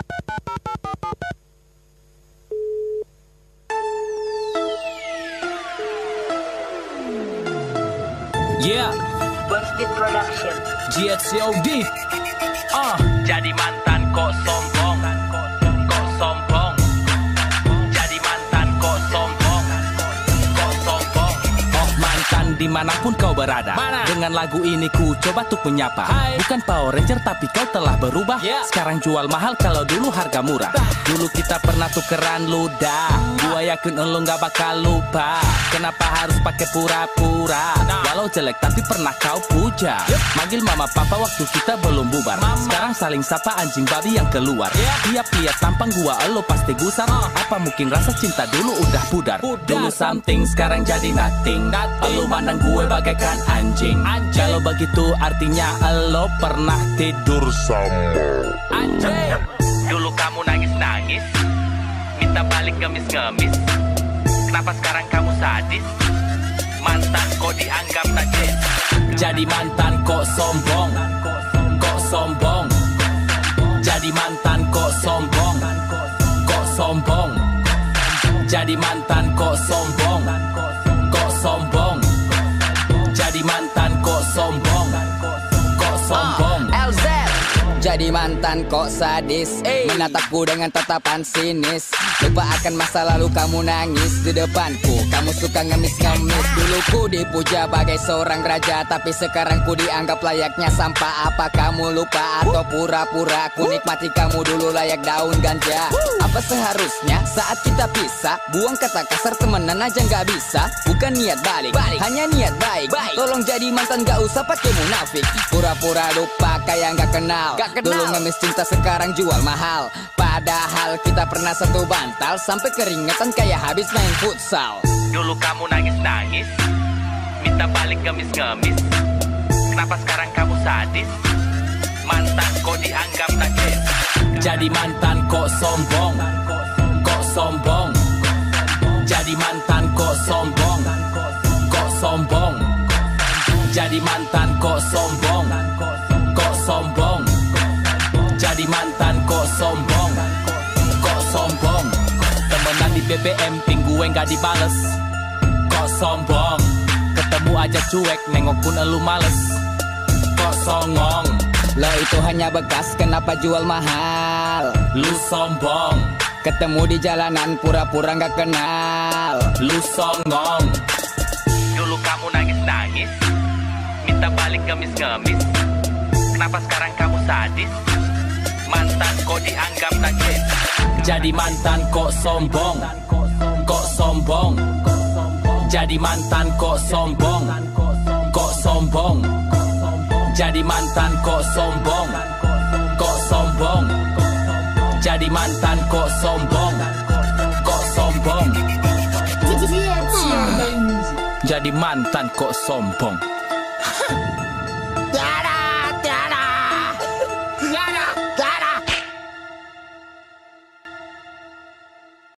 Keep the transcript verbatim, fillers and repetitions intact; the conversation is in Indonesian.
Yeah, Bursted Production. G X C O D. Ah, Jadi mantan kok sombong, kok sombong. Jadi mantan kok sombong, kok sombong. oh mantan dimanapun kau berada. Mana? Dengan lagu ini ku coba untuk menyapa. Hai. Bukan Power Ranger tapi kau telah berubah. Yeah. Sekarang jual mahal kalau dulu harga murah. Dulu kita pernah tukeran ludah. Gua yakin lo gak bakal lupa. Kenapa harus pakai pura-pura? Nah. Walau jelek tapi pernah kau puja. Yep. Manggil mama papa waktu kita belum bubar. Mama. Sekarang saling sapa anjing babi yang keluar. Yeah. Tiap lihat tampang gua lo pasti gusar. Uh. Apa mungkin rasa cinta dulu udah pudar? Pudar. Dulu something sekarang jadi nothing. Nothing. Lo mandang gue bagaikan anjing. Anjing. Kalau begitu artinya lo pernah tidur sama Anjay. Dulu kamu nangis-nangis, minta balik ngemis-ngemis. Kenapa sekarang kamu sadis? Mantan kok dianggap najis. Jadi mantan kok sombong, kok sombong. Jadi mantan kok sombong, kok sombong. Jadi mantan kok sombong, kok sombong. Jadi mantan kok sombong, kok sombong. L Z. Jadi mantan kok sadis, Hey. menatapku dengan tatapan sinis. Lupa akan masa lalu kamu nangis di depanku. Kamu suka ngemis-ngemis. Dulu ku dipuja bagai seorang raja, tapi sekarang ku dianggap layaknya sampah. Apa kamu lupa atau pura-pura? Ku nikmati kamu dulu layak daun ganja. Apa seharusnya saat kita pisah? Buang kata kasar, temenan aja nggak bisa. Bukan niat balik, Balik. hanya niat baik. Baik. Tolong jadi mantan, gak usah pakai munafik. Pura-pura lupa kayak nggak kenal. Gak kenal. Dulu ngemis cinta, sekarang jual mahal. Padahal kita pernah satu bantal, sampai keringetan kayak habis main futsal. Dulu kamu nangis-nangis, minta balik ngemis-ngemis. Kenapa sekarang kamu sadis? Mantan kok dianggap najis. Jadi mantan kok sombong, kok sombong. Jadi mantan kok sombong, kok sombong. Jadi mantan kok sombong, kok sombong. Jadi mantan kok sombong, kok sombong. Temenan di B B M, ping gue gak dibales. Kok sombong. Ketemu aja cuek, nengok pun elu males. Kok songong. Lo itu hanya bekas, kenapa jual mahal? Lu sombong, Ketemu di jalanan pura-pura nggak kenal. lu songong. Dulu kamu nangis-nangis, minta balik ngemis-ngemis. Kenapa sekarang kamu sadis? Mantan kok dianggap najis. Jadi mantan kok sombong, kok sombong. Jadi mantan kok sombong, kok sombong. Jadi mantan kok sombong, kok sombong. Jadi mantan kok sombong, kok sombong. Jadi mantan kok sombong.